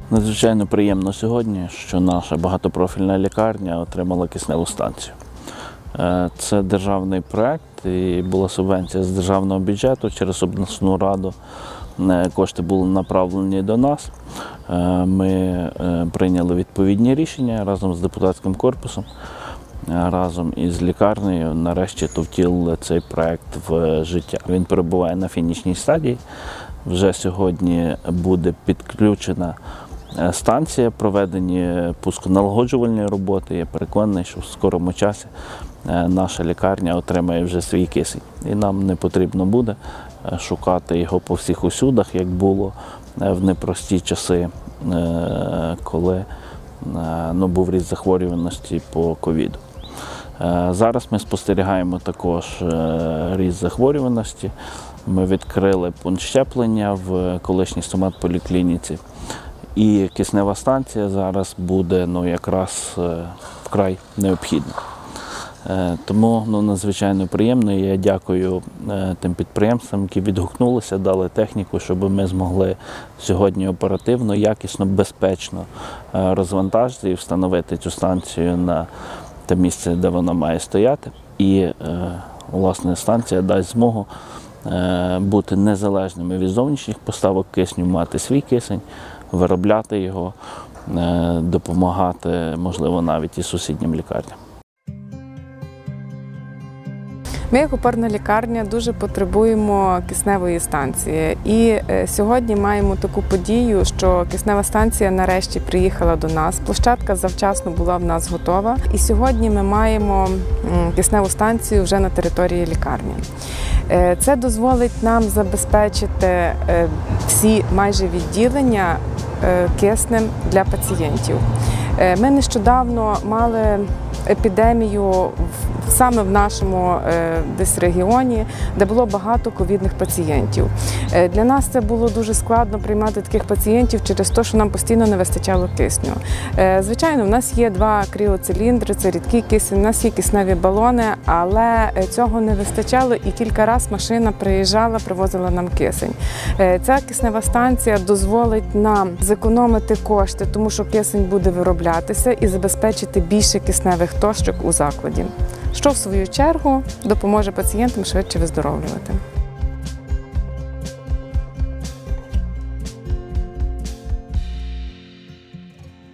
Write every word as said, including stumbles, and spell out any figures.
Надзвичайно приємно сьогодні, що наша багатопрофільна лікарня отримала кисневу станцію. Це державний проєкт і була субвенція з державного бюджету через обласну раду. Кошти були направлені до нас. Ми прийняли відповідні рішення разом з депутатським корпусом, разом із лікарнею. Нарешті втілили цей проєкт в життя. Він перебуває на фінішній стадії. Вже сьогодні буде підключена станція, проведені пусконалагоджувальні роботи. Я переконаний, що в скорому часі наша лікарня отримає вже свій кисень. І нам не потрібно буде шукати його по всіх усюдах, як було в непрості часи, коли ну, був ріст захворюваності по ковіду. Зараз ми спостерігаємо також ріст захворюваності. Ми відкрили пункт щеплення в колишній стоматполіклініці. І киснева станція зараз буде ну, якраз вкрай необхідна. Тому ну, надзвичайно приємно, і я дякую тим підприємствам, які відгукнулися, дали техніку, щоб ми змогли сьогодні оперативно, якісно, безпечно розвантажити і встановити цю станцію на те місце, де вона має стояти. І, власне, станція дасть змогу бути незалежними від зовнішніх поставок кисню, мати свій кисень, виробляти його, допомагати, можливо, навіть і сусіднім лікарням. Ми, як опорна лікарня, дуже потребуємо кисневої станції. І сьогодні маємо таку подію, що киснева станція нарешті приїхала до нас. Площадка завчасно була в нас готова. І сьогодні ми маємо кисневу станцію вже на території лікарні. Це дозволить нам забезпечити всі майже відділення киснем для пацієнтів. Ми нещодавно мали епідемію саме в нашому десь регіоні, де було багато ковідних пацієнтів. Для нас це було дуже складно приймати таких пацієнтів через те, що нам постійно не вистачало кисню. Звичайно, в нас є два кріоциліндри, це рідкий кисень, у нас є кисневі балони, але цього не вистачало і кілька разів машина приїжджала, привозила нам кисень. Ця киснева станція дозволить нам зекономити кошти, тому що кисень буде вироблятися і забезпечити більше кисневих точок у закладі, що в свою чергу допоможе пацієнтам швидше виздоровлювати.